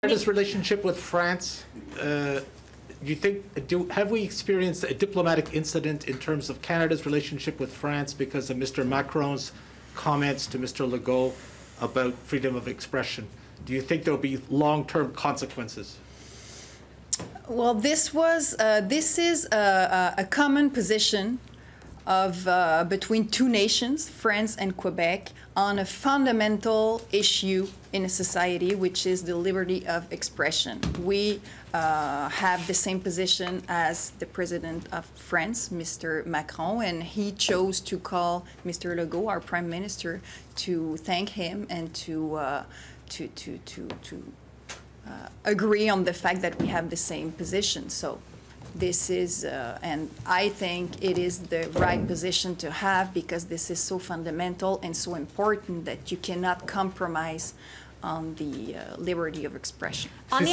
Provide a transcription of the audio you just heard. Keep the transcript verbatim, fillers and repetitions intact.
Canada's relationship with France, uh, do you think, do, have we experienced a diplomatic incident in terms of Canada's relationship with France because of Mister Macron's comments to Mister Legault about freedom of expression? Do you think there will be long-term consequences? Well, this was uh, this is a, a common position of uh, between two nations, France and Quebec, on a fundamental issue in a society, which is the liberty of expression. We uh, have the same position as the President of France, Mister Macron, and he chose to call Mister Legault, our Prime Minister, to thank him and to uh, to to to to uh, agree on the fact that we have the same position. So this is, uh, and I think it is the right position to have, because this is so fundamental and so important that you cannot compromise on the uh, liberty of expression. On the